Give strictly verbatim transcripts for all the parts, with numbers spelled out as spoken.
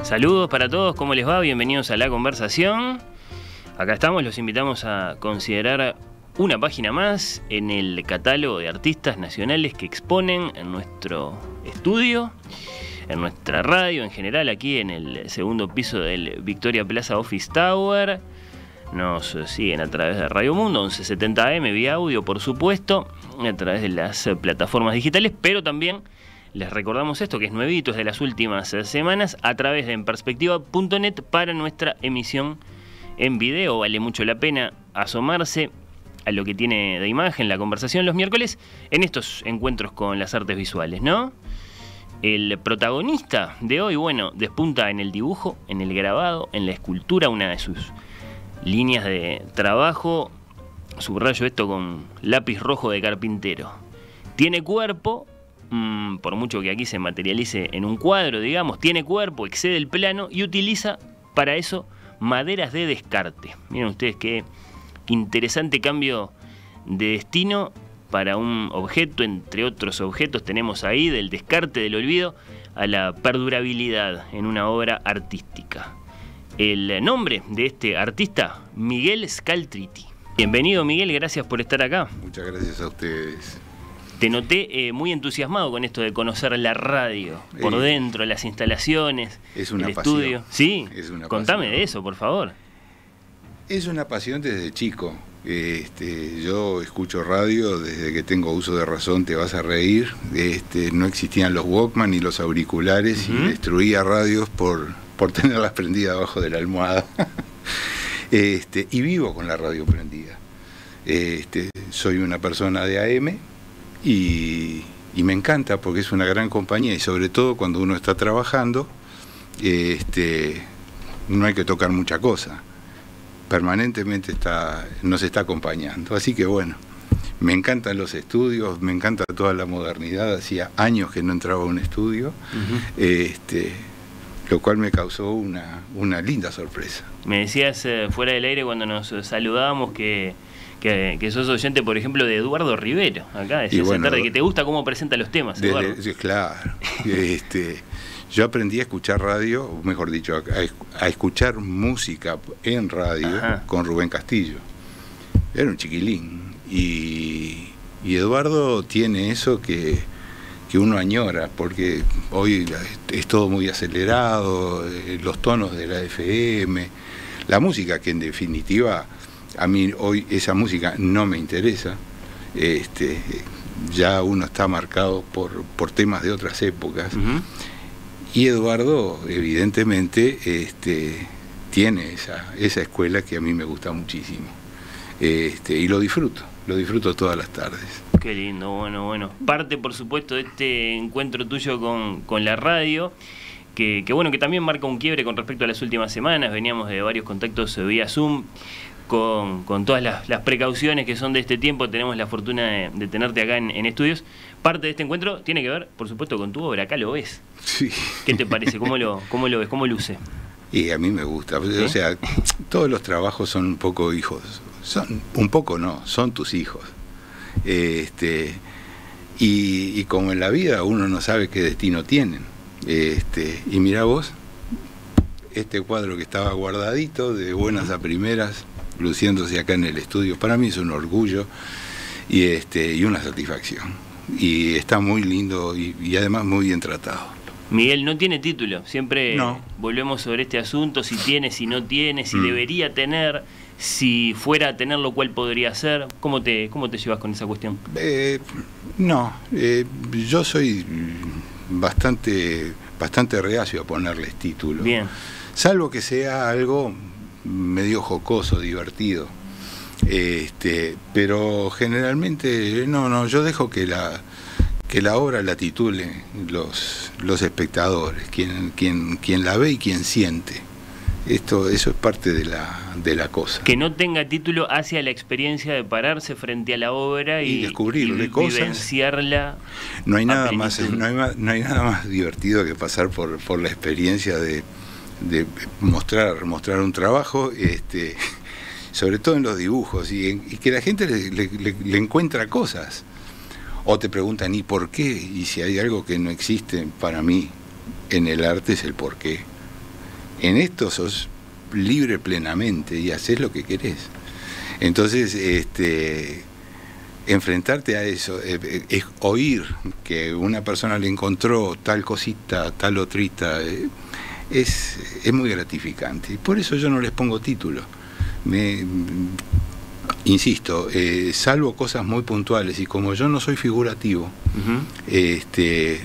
Saludos para todos, ¿cómo les va? Bienvenidos a La Conversación. Acá estamos, los invitamos a considerar una página más en el catálogo de artistas nacionales que exponen en nuestro estudio, en nuestra radio en general, aquí en el segundo piso del Victoria Plaza Office Tower. Nos siguen a través de Radio Mundo, once setenta A M, vía audio por supuesto, a través de las plataformas digitales, pero también les recordamos esto, que es nuevito, es de las últimas semanas, a través de en perspectiva punto net para nuestra emisión en video. Vale mucho la pena asomarse a lo que tiene de imagen La Conversación los miércoles en estos encuentros con las artes visuales, ¿no? El protagonista de hoy, bueno, despunta en el dibujo, en el grabado, en la escultura, una de sus líneas de trabajo, subrayo esto con lápiz rojo de carpintero. Tiene cuerpo, mmm, por mucho que aquí se materialice en un cuadro, digamos, tiene cuerpo, excede el plano y utiliza para eso maderas de descarte. Miren ustedes qué interesante cambio de destino para un objeto, entre otros objetos tenemos ahí, del descarte, del olvido, a la perdurabilidad en una obra artística. El nombre de este artista, Miguel Scaltriti. Bienvenido, Miguel, gracias por estar acá. Muchas gracias a ustedes. Te noté eh, muy entusiasmado con esto de conocer la radio, por eh, dentro, las instalaciones, es una el pasión. estudio. Sí, es una contame pasión. de eso, por favor. Es una pasión desde chico. Este, yo escucho radio desde que tengo uso de razón, te vas a reír. Este, no existían los Walkman ni los auriculares, uh-huh. y destruía radios por, por tenerlas prendidas abajo de la almohada. este, y vivo con la radio prendida. Este, soy una persona de A M y, y me encanta porque es una gran compañía, y sobre todo cuando uno está trabajando, este, no hay que tocar mucha cosa. Permanentemente está, nos está acompañando. Así que bueno, me encantan los estudios, me encanta toda la modernidad. Hacía años que no entraba a un estudio, uh-huh. este, lo cual me causó una, una linda sorpresa. Me decías eh, fuera del aire cuando nos saludábamos que, que, que sos oyente, por ejemplo, de Eduardo Rivero. Acá decías bueno, tarde que te gusta cómo presenta los temas, Eduardo. Desde, claro. este, yo aprendí a escuchar radio, o mejor dicho, a, a escuchar música en radio, ajá, con Rubén Castillo. Era un chiquilín. Y, y Eduardo tiene eso que, que uno añora, porque hoy es todo muy acelerado, los tonos de la F M, la música que en definitiva, a mí hoy esa música no me interesa. Este, ya uno está marcado por, por temas de otras épocas. Uh-huh. Y Eduardo, evidentemente, este, tiene esa, esa escuela que a mí me gusta muchísimo. Este, y lo disfruto, lo disfruto todas las tardes. Qué lindo, bueno, bueno. Parte, por supuesto, de este encuentro tuyo con, con la radio, que, que bueno, que también marca un quiebre con respecto a las últimas semanas. Veníamos de varios contactos vía Zoom, con, con todas las, las precauciones que son de este tiempo. Tenemos la fortuna de, de tenerte acá en, en estudios. Parte de este encuentro tiene que ver, por supuesto, con tu obra. Acá lo ves. Sí. ¿Qué te parece? ¿Cómo lo, cómo lo ves? ¿Cómo luce? Y a mí me gusta. ¿Sí? O sea, todos los trabajos son un poco hijos. Son un poco no, son tus hijos. Este, y, y como en la vida uno no sabe qué destino tienen. Este, y mira vos, este cuadro que estaba guardadito, de buenas a primeras, luciéndose acá en el estudio, para mí es un orgullo y, este, y una satisfacción. Y está muy lindo y, y además muy bien tratado. Miguel, no tiene título, siempre no. volvemos sobre este asunto, si tiene, si no tiene, si mm. debería tener, si fuera a tener, lo cual podría ser. ¿Cómo te, cómo te llevas con esa cuestión? Eh, no, eh, yo soy bastante, bastante reacio a ponerles título. Bien. Salvo que sea algo medio jocoso, divertido. Este, pero generalmente no, no, yo dejo que la que la obra la titule los, los espectadores, quien, quien, quien la ve y quien siente. Esto, eso es parte de la, de la cosa. Que no tenga título hacia la experiencia de pararse frente a la obra y, y descubrirle y cosas. Vivenciarla. No hay nada más, no hay más, no hay nada más divertido que pasar por, por la experiencia de, de mostrar, mostrar un trabajo, este, sobre todo en los dibujos, y, en, y que la gente le, le, le, le encuentra cosas. O te preguntan, ¿y por qué? Y si hay algo que no existe para mí en el arte es el por qué. En esto sos libre plenamente y haces lo que querés. Entonces, este, enfrentarte a eso, eh, es oír que una persona le encontró tal cosita, tal otrita, eh, es, es muy gratificante. Y por eso yo no les pongo título. Me, insisto, eh, salvo cosas muy puntuales, y como yo no soy figurativo, uh-huh. este,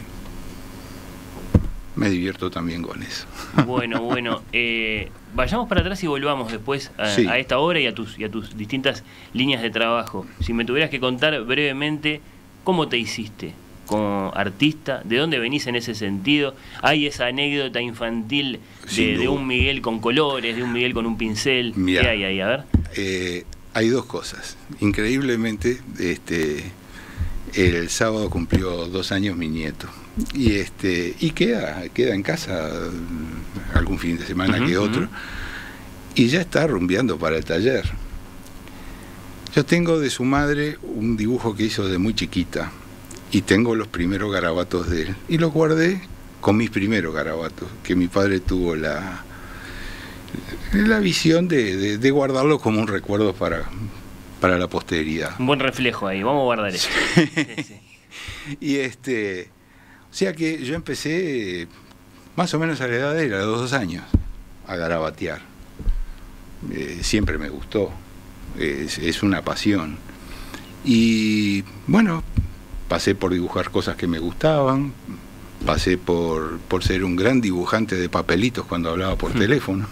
me divierto también con eso. Bueno, bueno, eh, vayamos para atrás y volvamos después a, sí. a esta obra y a, tus, y a tus distintas líneas de trabajo. Si me tuvieras que contar brevemente cómo te hiciste como artista, de dónde venís en ese sentido. Hay esa anécdota infantil de, de un Miguel con colores, de un Miguel con un pincel. Mirá, ¿qué hay ahí? A ver. Eh, hay dos cosas. Increíblemente, este, el sábado cumplió dos años mi nieto. Y este y queda queda en casa algún fin de semana uh-huh, que otro, uh-huh. y ya está rumbeando para el taller. Yo tengo de su madre un dibujo que hizo de muy chiquita, y tengo los primeros garabatos de él, y los guardé con mis primeros garabatos, que mi padre tuvo la la visión de, de, de guardarlo como un recuerdo para, para la posteridad. Un buen reflejo ahí, vamos a guardar eso. Sí. Sí, sí. Y este O sea que yo empecé más o menos a la edad de él, a los dos años, a garabatear. Eh, siempre me gustó, es, es una pasión. Y bueno, pasé por dibujar cosas que me gustaban, pasé por, por ser un gran dibujante de papelitos cuando hablaba por teléfono.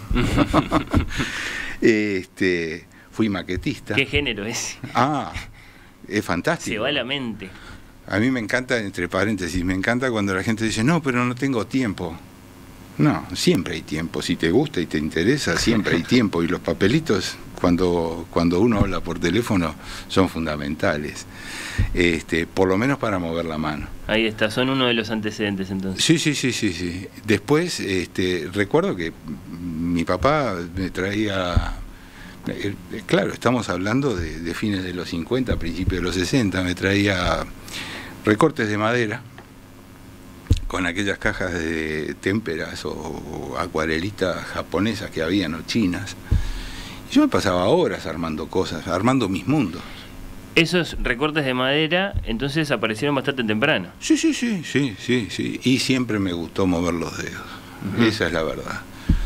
este, fui maquetista. ¿Qué género es? Ah, es fantástico. Se va la mente. A mí me encanta, entre paréntesis, me encanta cuando la gente dice, no, pero no tengo tiempo. No, siempre hay tiempo. Si te gusta y te interesa, siempre hay tiempo. Y los papelitos, cuando, cuando uno habla por teléfono, son fundamentales. Este, por lo menos para mover la mano. Ahí está, son uno de los antecedentes entonces. Sí, sí, sí, sí, sí. Después, este, recuerdo que mi papá me traía... Eh, claro, estamos hablando de, de fines de los cincuenta, principios de los sesenta, me traía recortes de madera con aquellas cajas de témperas o, o acuarelitas japonesas que habían, o chinas. Y yo me pasaba horas armando cosas, armando mis mundos. Esos recortes de madera entonces aparecieron bastante temprano. Sí, sí, sí, sí, sí, sí. Y siempre me gustó mover los dedos. Uh-huh. Esa es la verdad.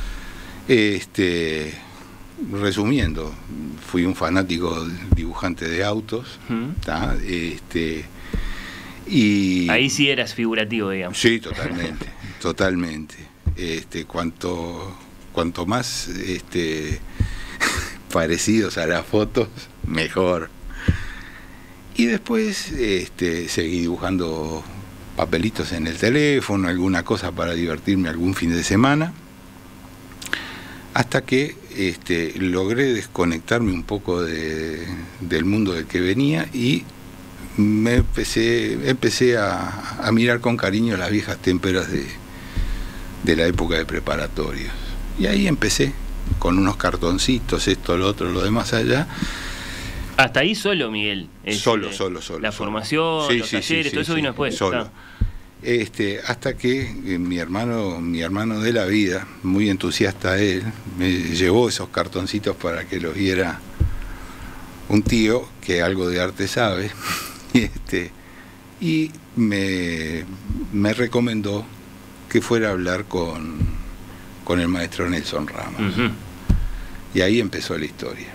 Este, resumiendo, fui un fanático dibujante de autos, uh-huh. este, y ahí sí eras figurativo, digamos. Sí, totalmente, totalmente. Este, cuanto, cuanto más este, parecidos a las fotos, mejor. Y después este, seguí dibujando papelitos en el teléfono, alguna cosa para divertirme algún fin de semana, hasta que este, logré desconectarme un poco de, del mundo del que venía y me empecé, empecé a, a mirar con cariño las viejas témperas de, de la época de preparatorios. Y ahí empecé, con unos cartoncitos, esto, lo otro, lo demás allá. Hasta ahí solo, Miguel. Este, solo, solo, solo. La solo. formación, sí, los sí, talleres, sí, todo sí, eso sí, vino después. Solo. Ah. Este, hasta que eh, mi hermano, mi hermano de la vida, muy entusiasta él, me llevó esos cartoncitos para que los viera un tío que algo de arte sabe, y este, y me, me recomendó que fuera a hablar con, con el maestro Nelson Ramos. Uh-huh. Y ahí empezó la historia.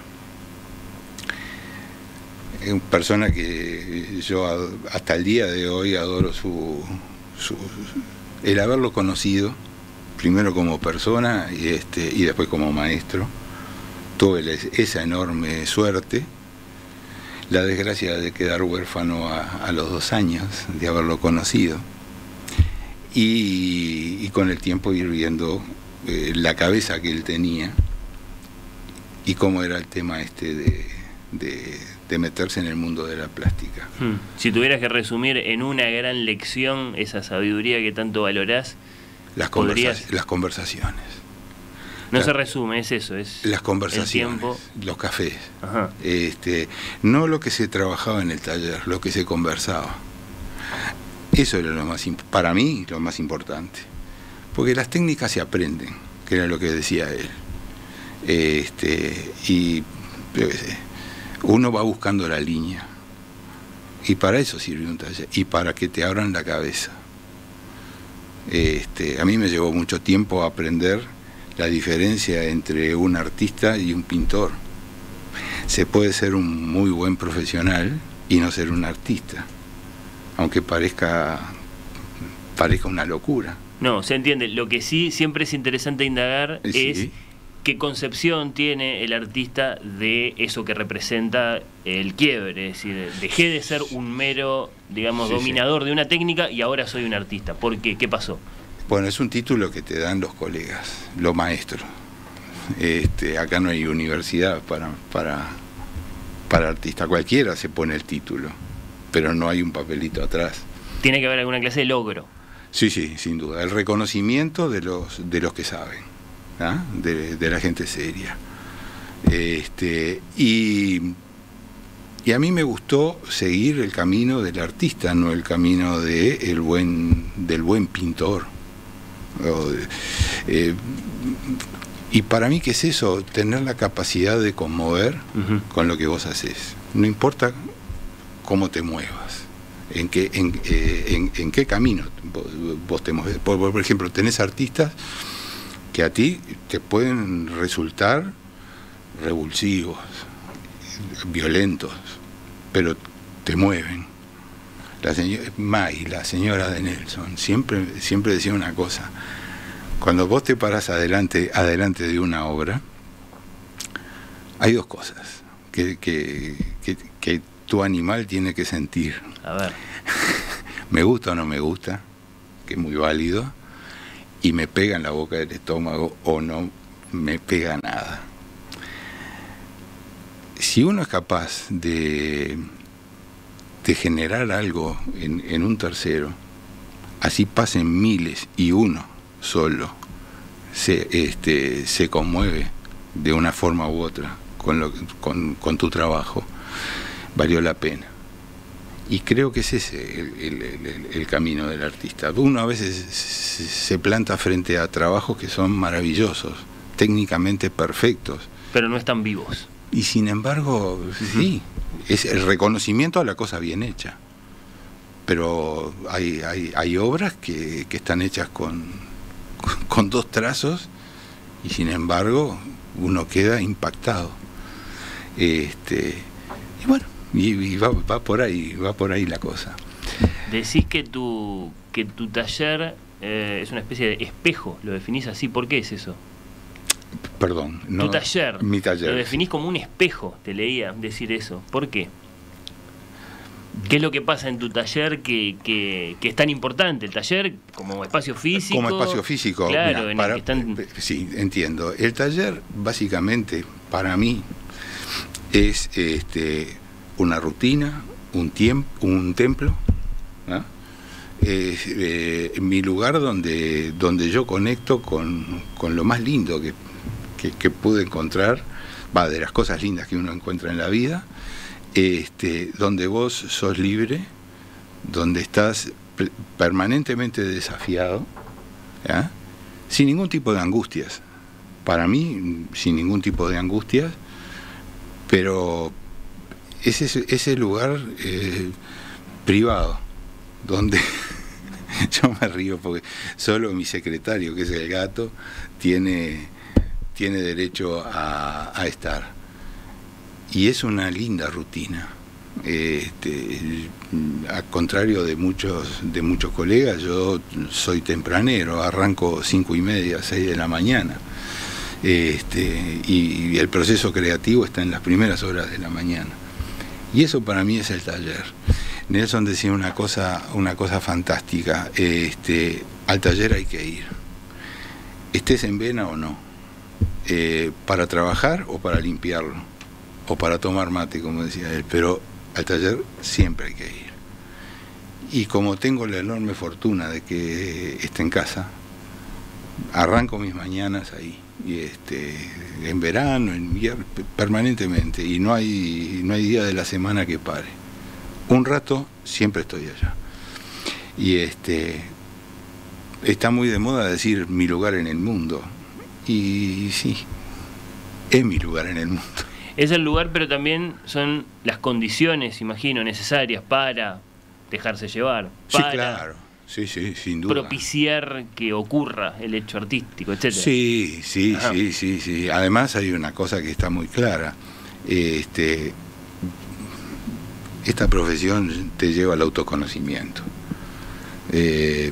Es una persona que yo hasta el día de hoy adoro su, su el haberlo conocido, primero como persona y, este, y después como maestro. Tuve esa enorme suerte, la desgracia de quedar huérfano a, a los dos años de haberlo conocido, y, y con el tiempo ir viendo eh, la cabeza que él tenía y cómo era el tema este de, de, de meterse en el mundo de la plástica. Hmm. Si tuvieras que resumir en una gran lección esa sabiduría que tanto valorás, las, conversa las conversaciones. No la, se resume, es eso, es las conversaciones, el tiempo. Los cafés. Ajá. Este, no lo que se trabajaba en el taller, lo que se conversaba. Eso era lo más, para mí, lo más importante. Porque las técnicas se aprenden. que era lo que decía él. Este, y yo qué sé, uno va buscando la línea. Y para eso sirve un taller. Y para que te abran la cabeza. Este, a mí me llevó mucho tiempo aprender la diferencia entre un artista y un pintor. Se puede ser un muy buen profesional y no ser un artista, aunque parezca, parezca una locura. No, se entiende. Lo que sí siempre es interesante indagar Sí. es qué concepción tiene el artista de eso que representa el quiebre. Es decir, dejé de ser un mero, digamos, Sí, dominador de una técnica y ahora soy un artista. ¿Por qué? ¿Qué pasó? Bueno, es un título que te dan los colegas, los maestros. Este, acá no hay universidad para, para, para artista. Cualquiera se pone el título, pero no hay un papelito atrás. Tiene que haber alguna clase de logro. Sí, sí, sin duda. El reconocimiento de los, de los que saben, ¿ah? de, de la gente seria. Este, y, y a mí me gustó seguir el camino del artista, no el camino de el buen, del buen pintor. O de, eh, y para mí, ¿qué es eso? Tener la capacidad de conmover uh-huh. con lo que vos haces. No importa cómo te muevas, en qué, en, eh, en, en qué camino vos, vos te mueves. Por, por ejemplo, tenés artistas que a ti te pueden resultar revulsivos, violentos, pero te mueven. La señora May, la señora de Nelson, siempre, siempre decía una cosa: cuando vos te parás adelante, adelante de una obra, hay dos cosas que, que, que, que tu animal tiene que sentir. A ver. Me gusta o no me gusta, que es muy válido, y me pega en la boca del estómago o no me pega nada. Si uno es capaz de, de generar algo en, en un tercero, así pasen miles y uno solo se, este, se conmueve de una forma u otra con, lo, con, con tu trabajo, valió la pena. Y creo que es ese el, el, el, el camino del artista. Uno a veces se planta frente a trabajos que son maravillosos, técnicamente perfectos, pero no están vivos. Y sin embargo, uh-huh. sí, es el reconocimiento a la cosa bien hecha. Pero hay, hay, hay obras que, que están hechas con, con, con dos trazos y sin embargo uno queda impactado. Este, y bueno, y, y va, va por ahí, va por ahí la cosa. Decís que tu, que tu taller eh, es una especie de espejo, lo definís así, ¿por qué es eso? Perdón, no, tu taller, mi taller, lo definís como un espejo, te leía decir eso. ¿Por qué? ¿Qué es lo que pasa en tu taller que, que, que es tan importante? El taller como espacio físico. Como espacio físico, claro, mirá, en para, el que están... sí, entiendo. El taller, básicamente, para mí, es este, una rutina, un tiempo, un templo, ¿no? Es eh, mi lugar donde, donde yo conecto con, con lo más lindo que Que, que pude encontrar, va, de las cosas lindas que uno encuentra en la vida, este, donde vos sos libre, donde estás permanentemente desafiado, ¿ya? Sin ningún tipo de angustias, para mí sin ningún tipo de angustias, pero es ese, ese lugar eh, privado, donde yo me río porque solo mi secretario, que es el gato, tiene... tiene derecho a, a estar. Y es una linda rutina. Este, al contrario de muchos, de muchos colegas, yo soy tempranero, arranco cinco y media, seis de la mañana. Este, y, y el proceso creativo está en las primeras horas de la mañana. Y eso para mí es el taller. Nelson decía una cosa, una cosa fantástica, este, al taller hay que ir. Estés en vena o no. Eh, para trabajar o para limpiarlo o para tomar mate, como decía él, pero al taller siempre hay que ir. Y como tengo la enorme fortuna de que esté en casa, arranco mis mañanas ahí, y este, en verano, en invierno, permanentemente, y no hay, no hay día de la semana que pare. Un rato siempre estoy allá. Y este, está muy de moda decir mi lugar en el mundo. y sí, es mi lugar en el mundo. Es el lugar, pero también son las condiciones, imagino, necesarias para dejarse llevar, para sí, claro. Sí, sí, sin duda. propiciar que ocurra el hecho artístico, etcétera. Sí, sí, Ajá. sí, sí, sí. Además hay una cosa que está muy clara. Este, esta profesión te lleva al autoconocimiento. Eh,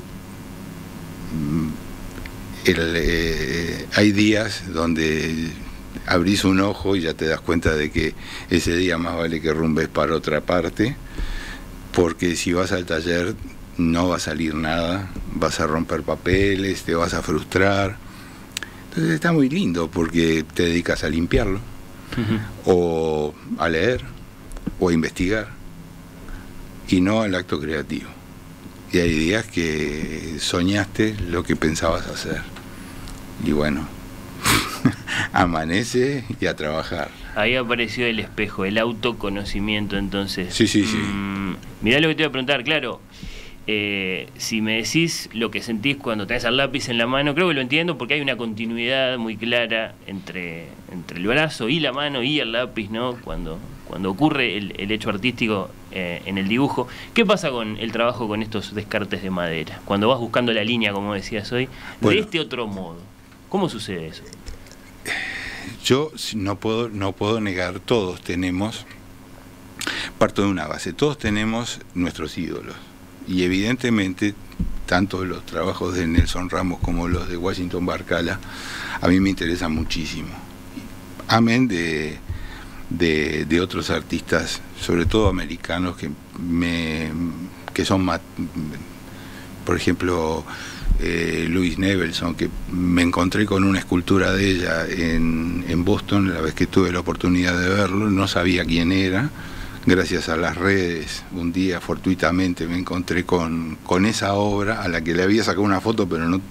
el, eh, hay días donde abrís un ojo y ya te das cuenta de que ese día más vale que rumbes para otra parte, porque si vas al taller no va a salir nada, vas a romper papeles, te vas a frustrar. Entonces está muy lindo porque te dedicas a limpiarlo, uh-huh. o a leer, o a investigar, y no al acto creativo. Y hay días que soñaste lo que pensabas hacer. Y bueno, amanece y a trabajar. Ahí apareció el espejo, el autoconocimiento, entonces. Sí, sí, sí. Mmm, mirá lo que te voy a preguntar, claro. Eh, si me decís lo que sentís cuando tenés el lápiz en la mano, creo que lo entiendo porque hay una continuidad muy clara entre, entre el brazo y la mano y el lápiz, ¿no? Cuando, cuando ocurre el, el hecho artístico eh, en el dibujo. ¿Qué pasa con el trabajo con estos descartes de madera? Cuando vas buscando la línea, como decías hoy, bueno, de este otro modo. ¿Cómo sucede eso? Yo no puedo, no puedo negar, todos tenemos, parto de una base, todos tenemos nuestros ídolos. Y evidentemente, tanto los trabajos de Nelson Ramos como los de Washington Barcala, a mí me interesan muchísimo. Amén de, de, de otros artistas, sobre todo americanos, que, me, que son, por ejemplo, eh, Louise Nevelson, que me encontré con una escultura de ella en, en Boston, la vez que tuve la oportunidad de verlo, no sabía quién era. Gracias a las redes, un día fortuitamente me encontré con, con esa obra, a la que le había sacado una foto, pero no...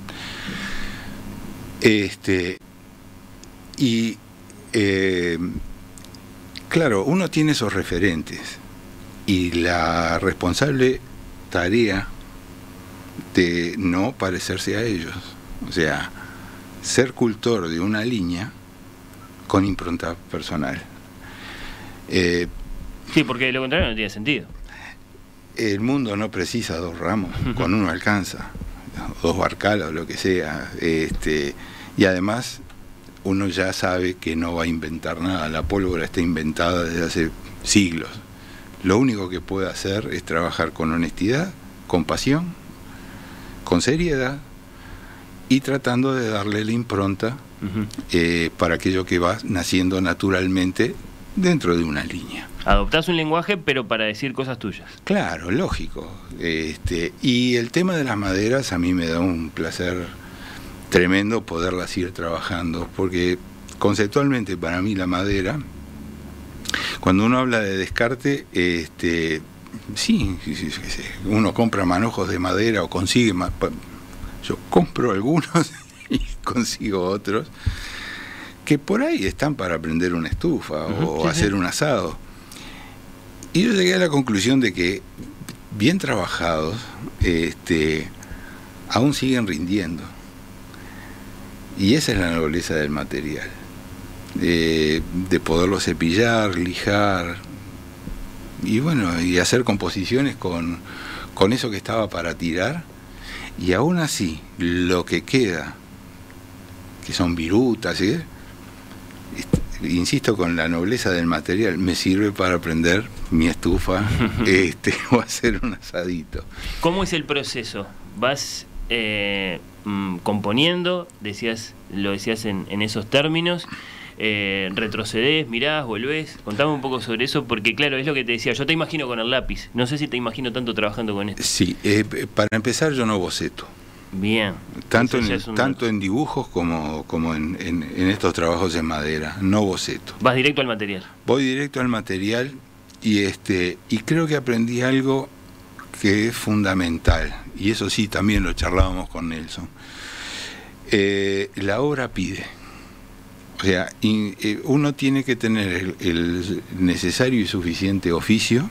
Este, y, eh, claro, uno tiene esos referentes, y la responsable tarea de no parecerse a ellos, o sea, ser cultor de una línea con impronta personal. Eh, Sí, porque de lo contrario no tiene sentido. El mundo no precisa dos ramos, con uno alcanza, dos Barcala o lo que sea, este, y además uno ya sabe que no va a inventar nada, la pólvora está inventada desde hace siglos. Lo único que puede hacer es trabajar con honestidad, con pasión, con seriedad, y tratando de darle la impronta uh-huh. eh, para aquello que va naciendo naturalmente dentro de una línea. Adoptás un lenguaje, pero para decir cosas tuyas. Claro, lógico. Este, y el tema de las maderas a mí me da un placer tremendo poderlas ir trabajando, porque conceptualmente para mí la madera, cuando uno habla de descarte, este, sí, sí, sí, sí, uno compra manojos de madera o consigue, yo compro algunos y consigo otros, que por ahí están para prender una estufa uh-huh, o sí, hacer sí. un asado. Y yo llegué a la conclusión de que, bien trabajados, este, aún siguen rindiendo. Y esa es la nobleza del material. De, de poderlo cepillar, lijar, y bueno, y hacer composiciones con, con eso que estaba para tirar. Y aún así, lo que queda, que son virutas, ¿sí? Insisto, con la nobleza del material, me sirve para prender mi estufa este, o hacer un asadito. ¿Cómo es el proceso? ¿Vas eh, mm, componiendo? Decías, lo decías en, en esos términos. Eh, ¿Retrocedés, mirás, volvés? Contame un poco sobre eso, porque claro, es lo que te decía, yo te imagino con el lápiz. No sé si te imagino tanto trabajando con esto. Sí, eh, para empezar yo no boceto. Bien. Tanto, en, tanto en dibujos como, como en, en, en estos trabajos en madera, no boceto. Vas directo al material. Voy directo al material y, este, y creo que aprendí algo que es fundamental, y eso sí, también lo charlábamos con Nelson. Eh, la obra pide. O sea, in, eh, uno tiene que tener el, el necesario y suficiente oficio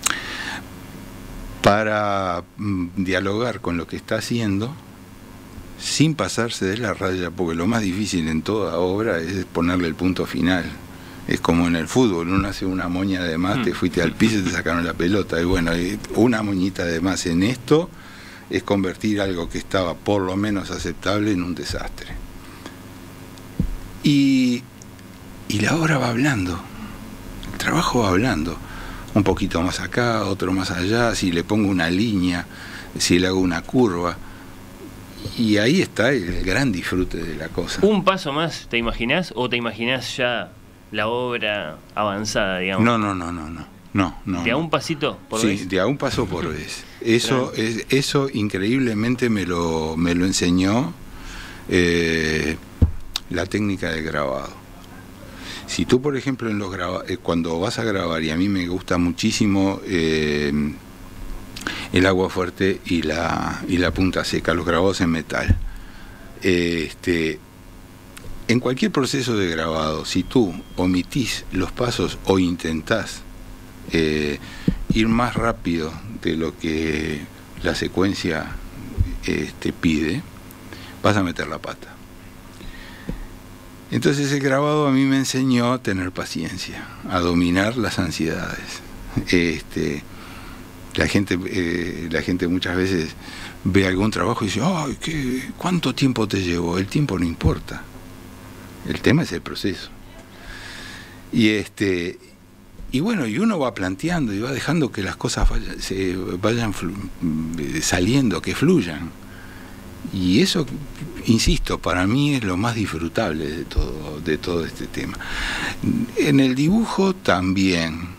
para mm, dialogar con lo que está haciendo sin pasarse de la raya, porque lo más difícil en toda obra es ponerle el punto final. Es como en el fútbol, uno hace una moña de más, mm. te fuiste al piso y te sacaron la pelota. Y bueno, una moñita de más en esto es convertir algo que estaba por lo menos aceptable en un desastre. Y, y la obra va hablando, el trabajo va hablando. Un poquito más acá, otro más allá, si le pongo una línea, si le hago una curva. Y ahí está el gran disfrute de la cosa. ¿Un paso más te imaginás o te imaginás ya la obra avanzada, digamos? No, no, no, no, no. no, no ¿De a no. un pasito por sí, vez? Sí, de a un paso por vez. Eso, es, eso increíblemente me lo, me lo enseñó eh, la técnica del grabado. Si tú, por ejemplo, en los graba eh, cuando vas a grabar, y a mí me gusta muchísimo eh, el agua fuerte y la, y la punta seca, los grabados en metal. Eh, este, en cualquier proceso de grabado, si tú omitís los pasos o intentás eh, ir más rápido de lo que la secuencia eh, te pide, vas a meter la pata. Entonces el grabado a mí me enseñó a tener paciencia, a dominar las ansiedades. Este, la gente, eh, la gente muchas veces ve algún trabajo y dice, ¡ay, qué, cuánto tiempo te llevó! El tiempo no importa. El tema es el proceso. Y este, y bueno, y uno va planteando y va dejando que las cosas vayan, se vayan saliendo, que fluyan. Y eso, insisto, para mí es lo más disfrutable de todo, de todo este tema. En el dibujo también,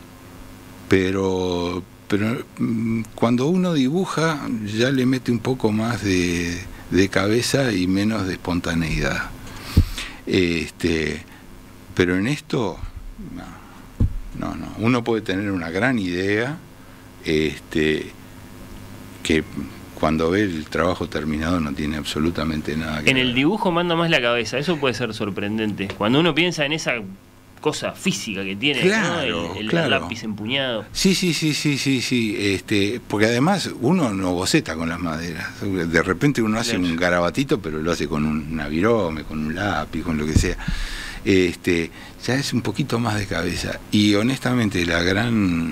pero, pero cuando uno dibuja ya le mete un poco más de, de cabeza y menos de espontaneidad. Este, pero en esto, no, no, no. Uno puede tener una gran idea, este, que cuando ve el trabajo terminado no tiene absolutamente nada que En ver. el dibujo manda más la cabeza, eso puede ser sorprendente. Cuando uno piensa en esa cosa física que tiene, claro, ¿no? el, el claro. lápiz empuñado. Sí, sí, sí, sí, sí, sí. Este, porque además uno no boceta con las maderas. De repente uno hace claro. un garabatito, pero lo hace con una virome, con un lápiz, con lo que sea. Este, ya es un poquito más de cabeza. Y honestamente la gran...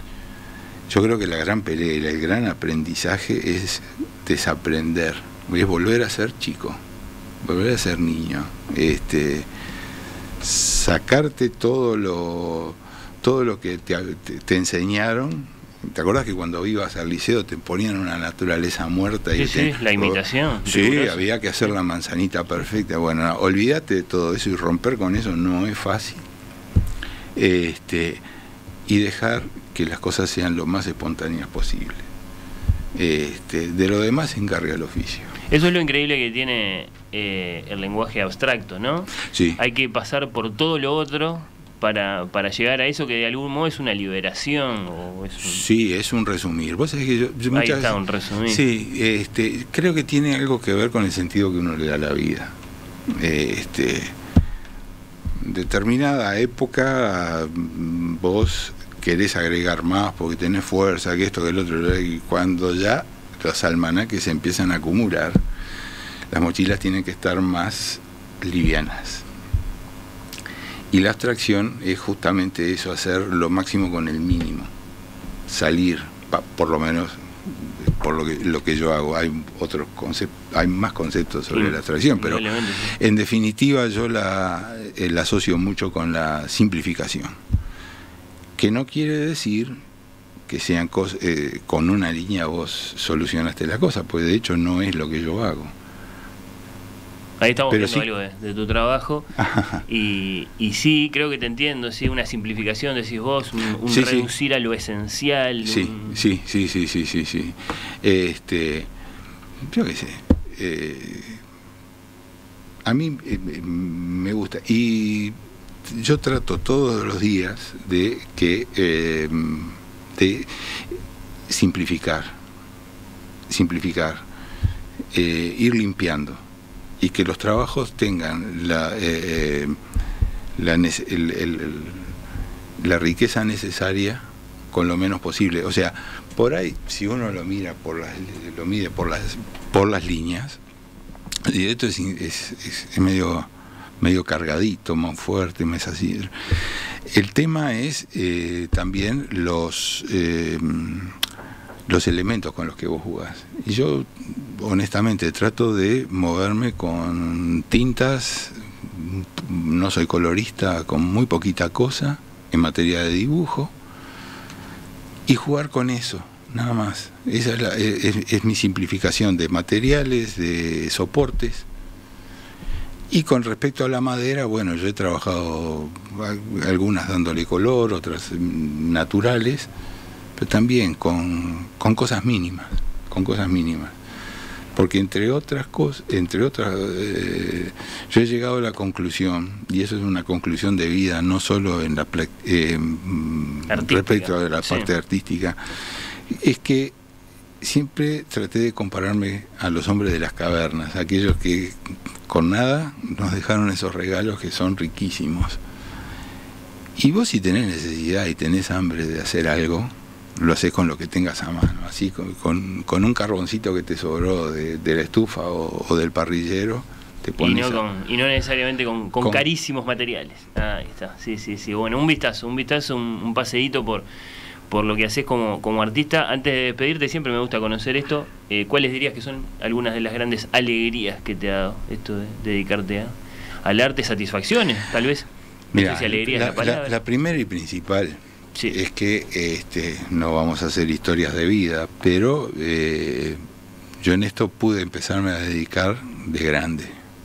Yo creo que la gran pelea, el gran aprendizaje es desaprender, es volver a ser chico, volver a ser niño, este, sacarte todo lo, todo lo que te, te, te enseñaron. ¿Te acordás que cuando ibas al liceo te ponían una naturaleza muerta? Sí, y sí, te, la imitación. Sí, riguroso. Había que hacer la manzanita perfecta. Bueno, no, olvídate de todo eso y romper con eso no es fácil. Este, y dejar que las cosas sean lo más espontáneas posible. Este, de lo demás se encarga el oficio. Eso es lo increíble que tiene eh, el lenguaje abstracto, ¿no? Sí. Hay que pasar por todo lo otro para, para llegar a eso que de algún modo es una liberación. O es un... Sí, es un resumir. ¿Vos sabés que yo, yo Ahí está, un resumir. Sí, este, creo que tiene algo que ver con el sentido que uno le da a la vida. Este, determinada época vos querés agregar más porque tenés fuerza, que esto, que el otro, y cuando ya los almanaques se empiezan a acumular, las mochilas tienen que estar más livianas. Y la abstracción es justamente eso, hacer lo máximo con el mínimo, salir, por lo menos por lo que, lo que yo hago. Hay otros conceptos, hay más conceptos sobre sí, la abstracción, pero en definitiva yo la, eh, la asocio mucho con la simplificación. Que no quiere decir que sean cosas, eh, con una línea vos solucionaste la cosa, pues de hecho no es lo que yo hago. Ahí estamos Pero viendo sí. algo de, de tu trabajo y, y sí, creo que te entiendo, sí, una simplificación, decís vos, un, un sí, reducir sí. a lo esencial. Sí, un... sí, sí, sí, sí, sí, sí. Este, yo qué sé, eh, a mí eh, me gusta y yo trato todos los días de que eh, de simplificar, simplificar, eh, ir limpiando y que los trabajos tengan la, eh, la, el, el, el, la riqueza necesaria con lo menos posible. O sea, por ahí, si uno lo mira por las, lo mide por las, por las líneas, Y esto es, es, es, es medio, medio cargadito, más fuerte, más así. El tema es eh, también los, eh, los elementos con los que vos jugás. Y yo, honestamente, trato de moverme con tintas, no soy colorista, con muy poquita cosa, en materia de dibujo, y jugar con eso. Nada más. Esa es, la, es, es mi simplificación de materiales, de soportes. Y con respecto a la madera, bueno, yo he trabajado algunas dándole color, otras naturales, pero también con, con cosas mínimas, con cosas mínimas. Porque entre otras cosas, entre otras, eh, yo he llegado a la conclusión, y eso es una conclusión de vida, no solo en la eh, respecto a la parte sí. artística, es que siempre traté de compararme a los hombres de las cavernas, aquellos que con nada nos dejaron esos regalos que son riquísimos. Y vos, si tenés necesidad y tenés hambre de hacer algo, lo haces con lo que tengas a mano, así con, con, con un carboncito que te sobró de, de la estufa o, o del parrillero, te pones y no, a... con, y no necesariamente con, con, con carísimos materiales. Ah, ahí está, sí, sí, sí. Bueno, un vistazo, un vistazo, un, un paseíto por... por lo que haces como, como artista. Antes de despedirte, siempre me gusta conocer esto. Eh, ¿Cuáles dirías que son algunas de las grandes alegrías que te ha dado esto de, de dedicarte a, al arte? ¿Satisfacciones, tal vez? No Mirá, sé si alegría la, es la palabra. La, la primera y principal sí. es que este, no vamos a hacer historias de vida, pero eh, yo en esto pude empezarme a dedicar de grande.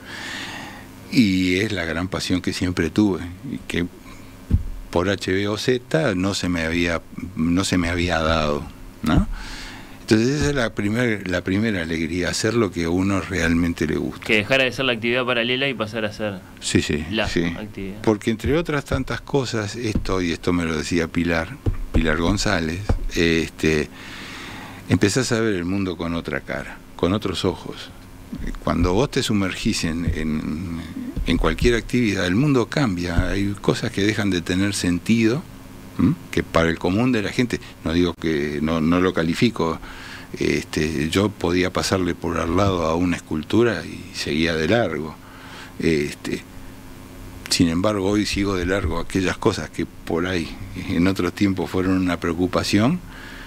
Y es la gran pasión que siempre tuve, y que por H B o Z no se me había no se me había dado, ¿no? Entonces esa es la primera la primera alegría, hacer lo que a uno realmente le gusta. Que dejara de ser la actividad paralela y pasar a ser sí, sí, la sí. actividad. Porque entre otras tantas cosas, esto, y esto me lo decía Pilar, Pilar González, este, empezás a ver el mundo con otra cara, con otros ojos. Cuando vos te sumergís en, en, en cualquier actividad, el mundo cambia, hay cosas que dejan de tener sentido, ¿m? que para el común de la gente, no digo que no, no lo califico, este, yo podía pasarle por al lado a una escultura y seguía de largo. Este, sin embargo, hoy sigo de largo aquellas cosas que por ahí en otros tiempos fueron una preocupación,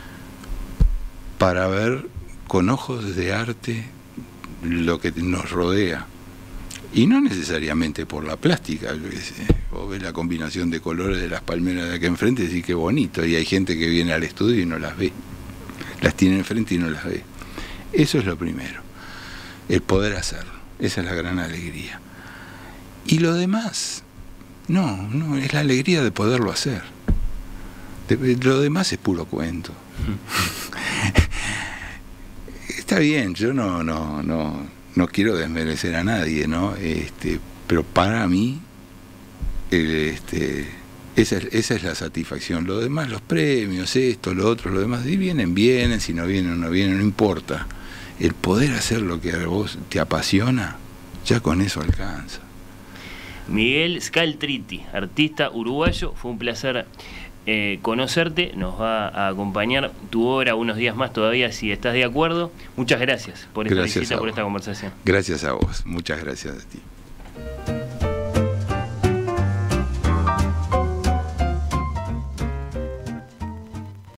para ver con ojos de arte lo que nos rodea, y no necesariamente por la plástica. Yo qué sé, vos ves la combinación de colores de las palmeras de acá enfrente y decís qué bonito, y hay gente que viene al estudio y no las ve, las tiene enfrente y no las ve. Eso es lo primero, el poder hacerlo, esa es la gran alegría. Y lo demás, no, no, es la alegría de poderlo hacer. De, lo demás es puro cuento. Está bien, yo no, no, no, no quiero desmerecer a nadie, ¿no? Este, pero para mí, eh, este, esa es, esa es la satisfacción. Lo demás, los premios, esto, lo otro, lo demás, si vienen, vienen, si no vienen, no vienen, no importa. El poder hacer lo que a vos te apasiona, ya con eso alcanza. Miguel Scaltriti, artista uruguayo, fue un placer Eh, conocerte, nos va a acompañar tu obra unos días más todavía, si estás de acuerdo. Muchas gracias por esta Gracias visita, por vos. esta conversación. Gracias a vos, muchas gracias a ti.